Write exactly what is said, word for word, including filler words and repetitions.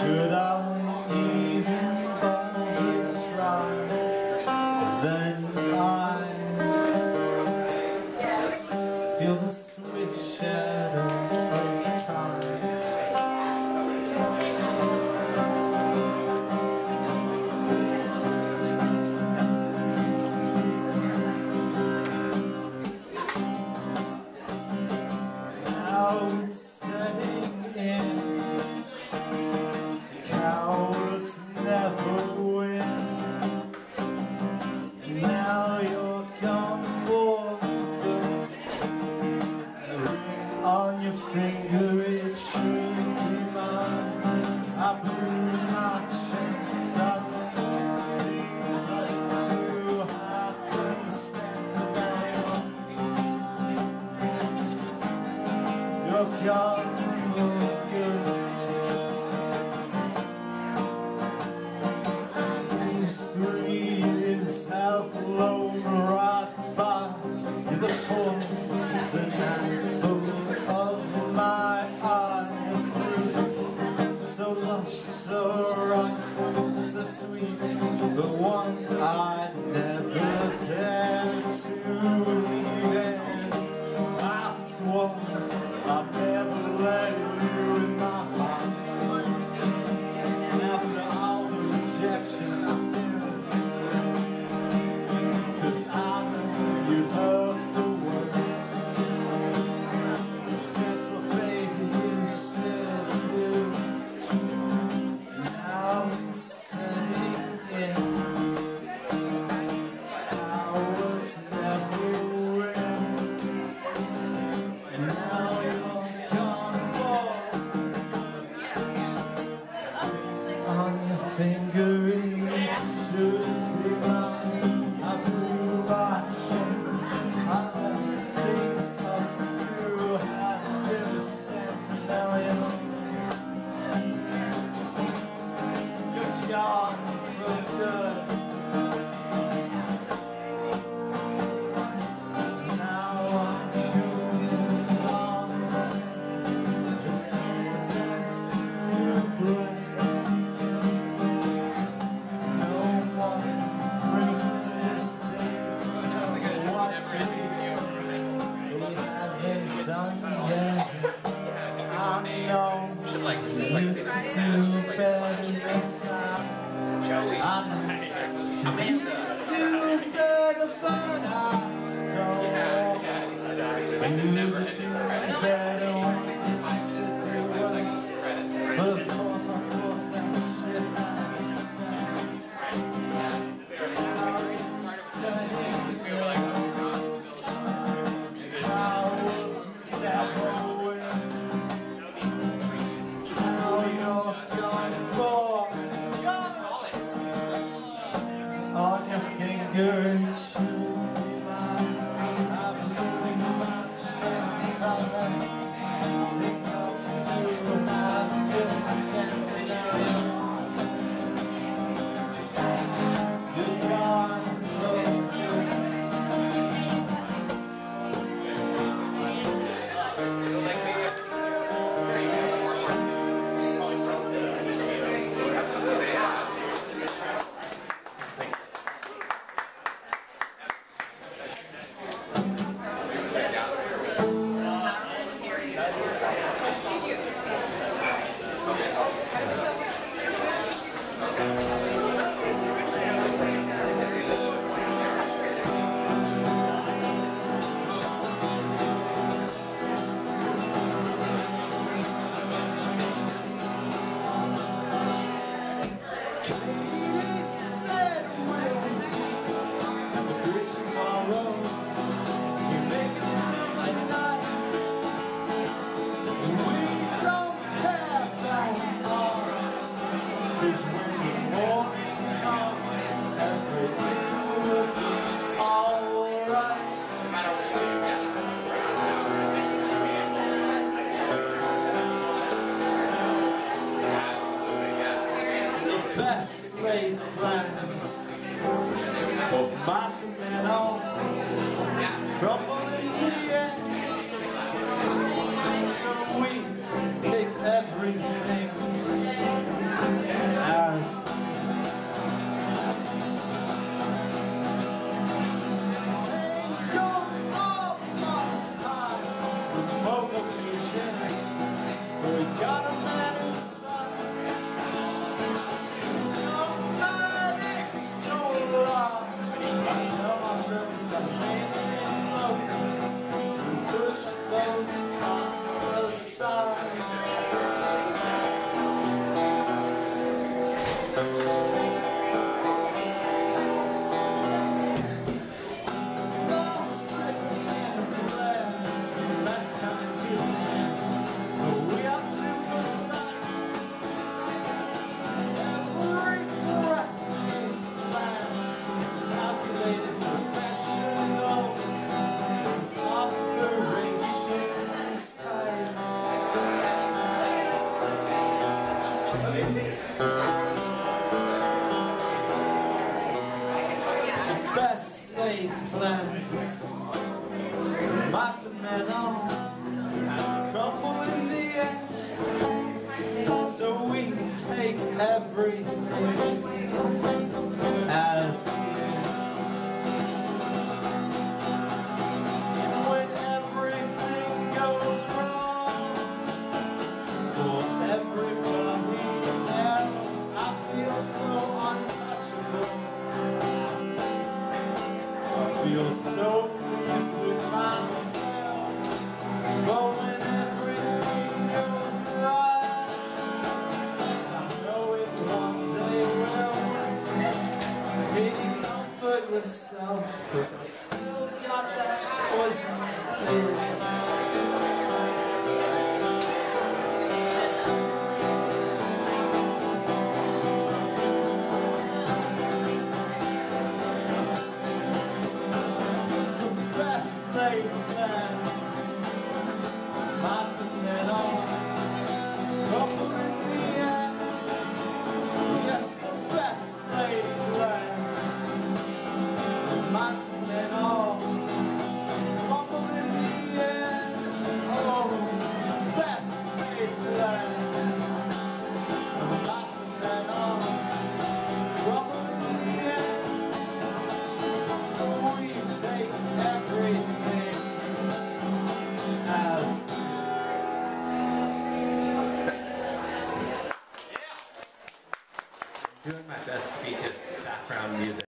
Should I even bother try, then I feel the swift shadow of time. Now it's setting in. Cowards never win. And now you're gone for good. The ring on your finger, it should be mine. I blew my chance, I let things like to happen, stand today. You're gone for good. Three is half alone, right by the poison apple of my eye. Through so lush, so ripe, so sweet, the one I'd never dare to leave. And I swore I'd never let you in my heart. And after all the rejection, you heard the words. Guess what, baby, you still do. Now it's setting in. Cowards never win. And now you're gone for on your finger, it should be mine. I blew my chance. I left things up to happenstance, and now you're, you're gone for good. Now I'm sure on it's contents to break. No one brings this day. Done yet. I know should like you do better this time. Joey. I know you do better, but I don't. You do better when you do worse. But of course, of course, that shit on your finger, it should be mine. I blew my chance, I let things up to my distance. You're gone for good. crumble in the end. So we take everything Best laid plans, mass and men on, crumble in the end, so we take everything as it is. When everything goes wrong for everybody else, I feel so untouchable. I feel so pleased with myself, but when everything goes right, I know it one day will. Can you comfort yourself, 'cause I still got that poison in me. Laid plans, mass and men on, crumble in the end. Yes, the best laid plans, mass and men on, crumble in the end. Oh, best laid plans, mass and men on, crumble in the end. So we take everything as Doing my best to be just background music.